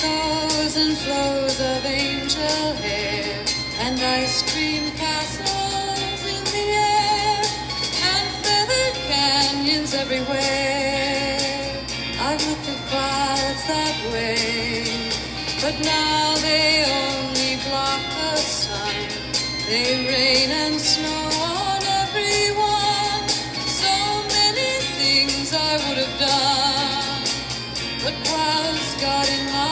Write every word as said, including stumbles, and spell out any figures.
echoes and flows of angel hair, and ice cream castles in the air, and feathered canyons everywhere. I've looked at clouds that way, but now they only block the sun. They rain and snow on everyone. So many things I would have done, but clouds got in my